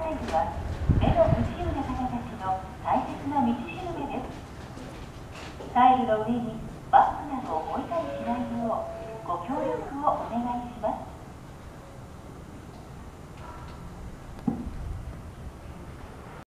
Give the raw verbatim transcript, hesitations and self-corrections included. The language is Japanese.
イルは目の不自由な方たちの大切な道しるべです。タイルの上に